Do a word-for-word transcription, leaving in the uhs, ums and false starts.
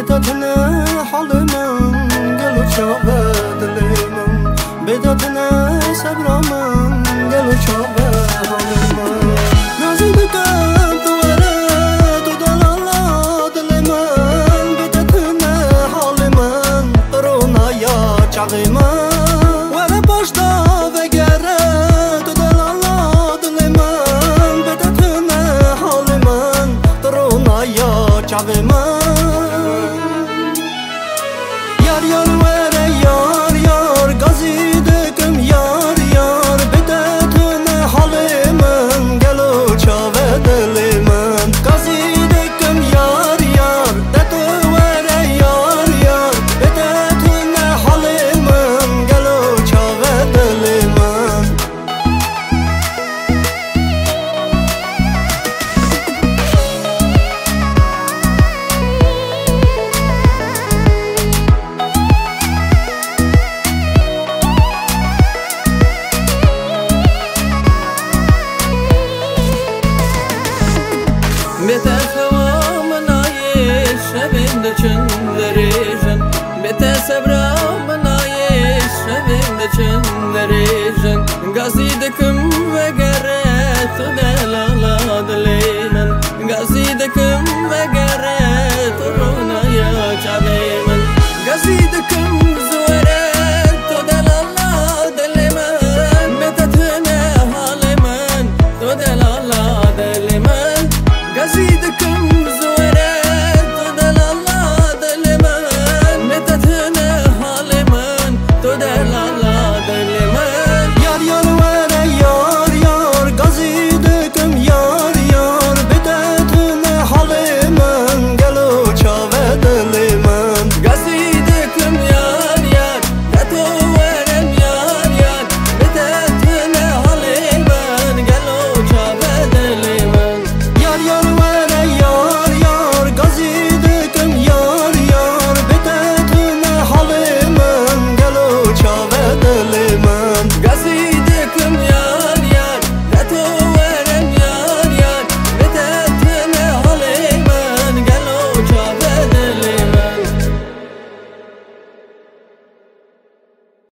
بدتنا حلمن قلو شابه دليمن بدتنا صبرمن قلو شابه حلمن نازل بكم تورد ودلالا دليمن بدتنا حلمن رونا يا شغيمن ولا باشدا وگرد ودلالا دليمن بدتنا حلمن رونا يا شغيمن Bete xewamın ayış evimde çınlarıjın Bete sebramın ayış evimde çınlarıjın Gazi diküm ve geret